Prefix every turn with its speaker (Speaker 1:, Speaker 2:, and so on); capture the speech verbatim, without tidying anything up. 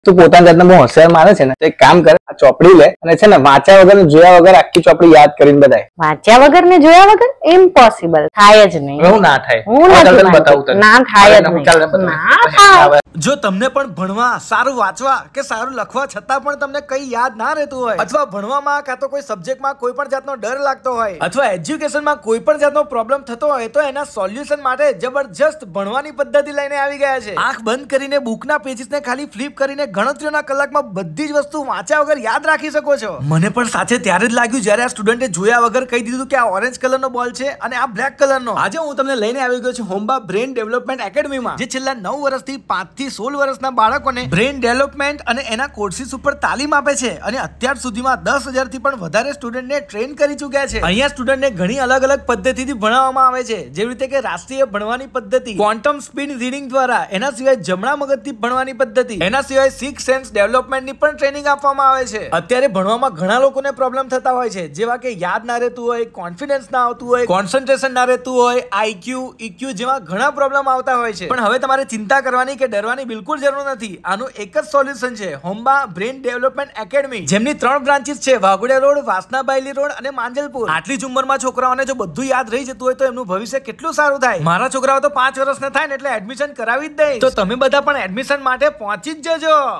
Speaker 1: તું પોતાની જાતને બહુ હોશિયાર માને છે ને, તો એક કામ કર, આ ચોપડી લે અને છે ને વાંચ્યા વગર જોયા વગર આખી ચોપડી યાદ કરીને બતાય.
Speaker 2: વાંચ્યા વગર ને જોયા વગર ઇમ્પોસિબલ, થાય જ નહીં.
Speaker 1: હું ના થાય,
Speaker 2: હું નથી
Speaker 1: બતાવું તને.
Speaker 2: ના થાય જ નહીં. ના થાય.
Speaker 3: જો તમને પણ ભણવા, સારું વાંચવા કે સારું લખવા છતાં પણ તમને કઈ યાદ ના રહેતું હોય, અથવા ભણવામાં કાં તો કોઈ સબ્જેક્ટમાં કોઈ પણ જાતનો ડર લાગતો હોય, અથવા એજ્યુકેશનમાં કોઈ પણ જાતનો પ્રોબ્લેમ થતો હોય, તો એના સોલ્યુશન માટે જબરજસ્ત ભણવાની પદ્ધતિ લઈને આવી ગયા છે. આંખ બંધ કરીને બુકના પેજીસને ખાલી ફ્લિપ કરીને ગણતરીઓના કલાકમાં બધી જ વસ્તુ વાંચ્યા વગર યાદ રાખી શકો છો. મને પણ સાથે ત્યારે જ લાગ્યું જ્યારે આ સ્ટુડન્ટે જોયા વગર કહી દીધું કે આ ઓરેન્જ કલરનો બોલ છે અને આ બ્લેક કલરનો. આજે હું તમને લઈને આવી ગયો છું હોમ્બા બ્રેન ડેવલપમેન્ટ એકેડમીમાં, જે છેલ્લા નવ વર્ષથી પાંચ થી સોળ વર્ષના બાળકોને બ્રેન ડેવલપમેન્ટ અને એના કોર્સિસ ઉપર તાલીમ આપે છે, અને અત્યાર સુધીમાં દસ હજાર થી પણ વધારે સ્ટુડન્ટને ટ્રેન કરી ચૂક્યા છે. અહીંયા સ્ટુડન્ટને ઘણી અલગ અલગ પદ્ધતિથી ભણાવવામાં આવે છે, જેવી રીતે કે રાષ્ટ્રીય ભણવાની પદ્ધતિ, ક્વોન્ટમ સ્પીડ રીડિંગ દ્વારા, એના સિવાય જમણા મગજથી ભણવાની પદ્ધતિ, એના સિવાય સિક્સ સેન્સ ડેવલપમેન્ટની પણ ટ્રેનિંગ આપવામાં આવે છે. અત્યારે ભણવામાં ઘણા લોકોને પ્રોબ્લેમ થતા હોય છે, જેવા કે યાદ ના રહેતું હોય, કોન્ફિડન્સ ના આવતું હોય, કોન્સન્ટ્રેશન ના રહેતું હોય, આઈક્યુ, ઈક્યુ જેવા ઘણા પ્રોબ્લેમ આવતા હોય છે. પણ હવે તમારે ચિંતા કરવાની કે ડરવાની બિલકુલ જરૂર નથી. આનું એક જ સોલ્યુશન છે, હોમ્બા બ્રેન ડેવલપમેન્ટ એકેડમી, જેમની ત્રણ બ્રાન્ચીસ છે, વાઘોડિયા રોડ, વાસનાબાઈલી રોડ અને માંજલપુર. આટલી જ ઉંમરમાં છોકરાઓને જો બધું યાદ રહી જતું હોય તો એમનું ભવિષ્ય કેટલું સારું થાય. મારા છોકરાઓ તો પાંચ વર્ષના થાય ને એટલે એડમિશન કરાવી જ દે. તો તમે બધા પણ એડમિશન માટે પહોંચી જ જજો.